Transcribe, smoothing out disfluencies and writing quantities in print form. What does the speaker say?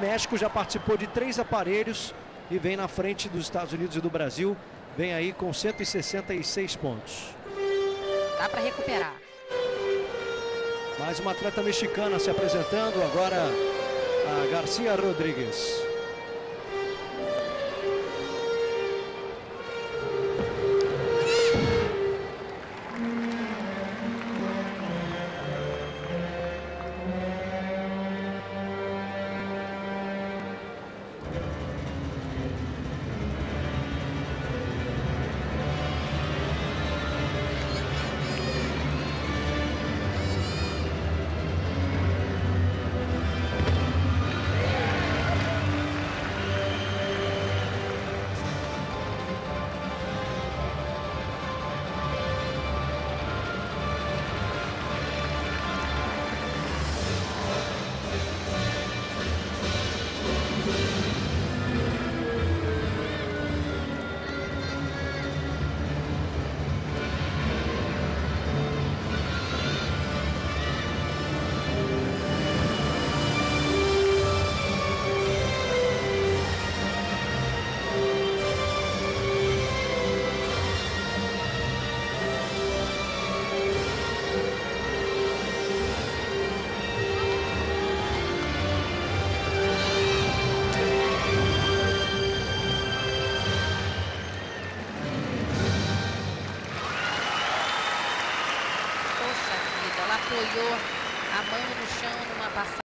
México já participou de 3 aparelhos e vem na frente dos Estados Unidos e do Brasil. Vem aí com 166 pontos. Dá para recuperar. Mais uma atleta mexicana se apresentando, agora a Garcia Rodrigues. Ela apoiou a mão no chão numa passagem.